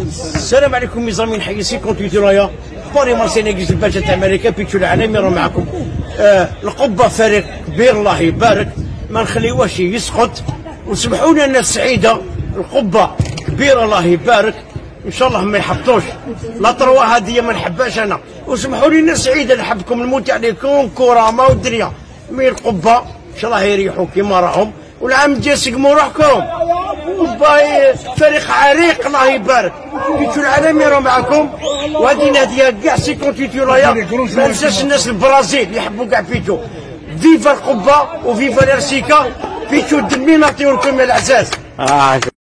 السلام عليكم ميزامين حي 58 رايا باري مارسينيكيز الباشا تاع امريكا بيتشو العالمي راه معكم. القبه فريق كبير الله يبارك، ما نخليوهش يسقط وسمحوا لنا الناس سعيده. القبه كبيره الله يبارك، ان شاء الله ما يحبطوش لا تروى هذه ما نحبهاش انا، وسمحوا لي الناس سعيده نحبكم نموت عليكم كرامه والدنيا. مي القبه ان شاء الله يريحوا كيما راهم، والعام الجاي سقموا روحكم. باي فريق عريق الله يبارك، بيتشو العالمي راه معكم. وهذه ناديه كاع 58 رايا، ما ننساش الناس البرازيل يحبوا كاع بيتشو. فيفا القبه وفيفا الارسيكا، بيتشو الدمي نعطيو لكم العزاز.